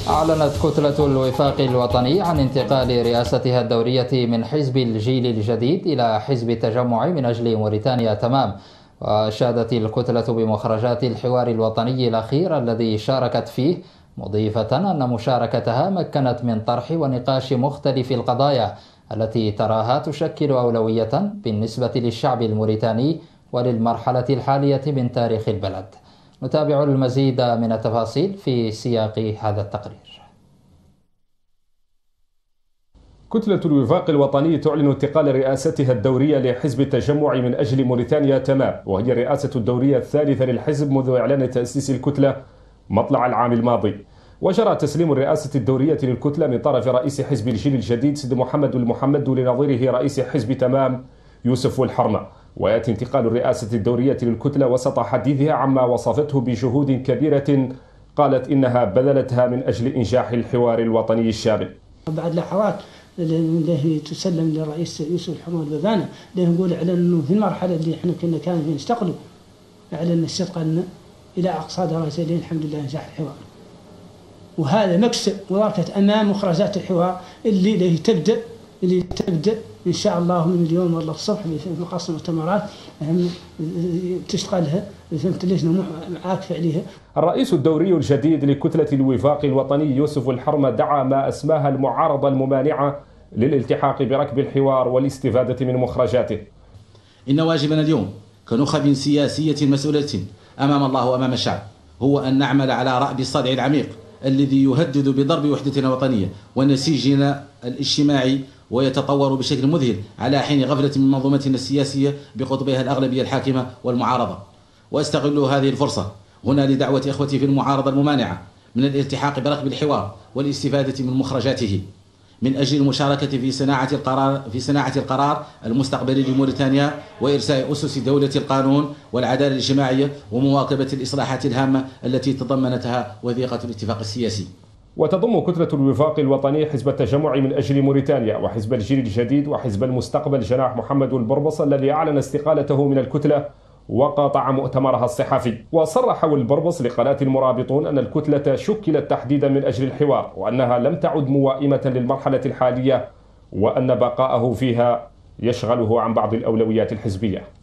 أعلنت كتلة الوفاق الوطني عن انتقال رئاستها الدورية من حزب الجيل الجديد إلى حزب التجمع من أجل موريتانيا تمام. وأشادت الكتلة بمخرجات الحوار الوطني الأخير الذي شاركت فيه، مضيفة أن مشاركتها مكنت من طرح ونقاش مختلف القضايا التي تراها تشكل أولوية بالنسبة للشعب الموريتاني وللمرحلة الحالية من تاريخ البلد. نتابع المزيد من التفاصيل في سياق هذا التقرير. كتلة الوفاق الوطني تعلن انتقال رئاستها الدورية لحزب التجمع من أجل موريتانيا تمام، وهي الرئاسة الدورية الثالثة للحزب منذ إعلان تأسيس الكتلة مطلع العام الماضي. وجرى تسليم الرئاسة الدورية للكتلة من طرف رئيس حزب الجيل الجديد سيد محمد المحمد لنظيره رئيس حزب تمام يوسف الحرمة. ويأتي انتقال الرئاسة الدورية للكتلة وسط حديثها عما وصفته بجهود كبيرة قالت إنها بذلتها من أجل إنجاح الحوار الوطني الشامل. بعد لحظات اللي تسلم للرئيس يوسف الحرمة الببانة اللي نقول على أنه في المرحلة اللي احنا كان فيه نستقلوا، أعلن الصدق أن إلى أقصى درجة الحمد لله نجاح الحوار، وهذا مكسب وبركة أمام مخرجات الحوار اللي تبدأ إن شاء الله من اليوم والله الصبح في قصر المؤتمرات تشتغلها فهمت اللجنة عاكفة عليها. الرئيس الدوري الجديد لكتلة الوفاق الوطني يوسف الحرمة دعا ما أسماها المعارضة الممانعة للالتحاق بركب الحوار والاستفادة من مخرجاته. إن واجبنا اليوم كنخب سياسية مسؤولة أمام الله وأمام الشعب هو أن نعمل على رأب الصدع العميق الذي يهدد بضرب وحدتنا الوطنية ونسيجنا الاجتماعي، ويتطور بشكل مذهل على حين غفلة من منظومتنا السياسية بقطبها الأغلبية الحاكمة والمعارضة. وأستغل هذه الفرصة هنا لدعوة إخوتي في المعارضة الممانعة من الالتحاق بركب الحوار والاستفادة من مخرجاته من أجل المشاركة في صناعة القرار المستقبلي لموريتانيا وإرساء أسس دولة القانون والعدالة الاجتماعية ومواكبة الإصلاحات الهامة التي تضمنتها وثيقة الاتفاق السياسي. وتضم كتلة الوفاق الوطني حزب التجمع من أجل موريتانيا وحزب الجيل الجديد وحزب المستقبل جناح محمد البربص الذي أعلن استقالته من الكتلة وقاطع مؤتمرها الصحفي. وصرح البربص لقناة المرابطون أن الكتلة شكلت تحديدا من أجل الحوار وأنها لم تعد موائمة للمرحلة الحالية وأن بقاءه فيها يشغله عن بعض الأولويات الحزبية.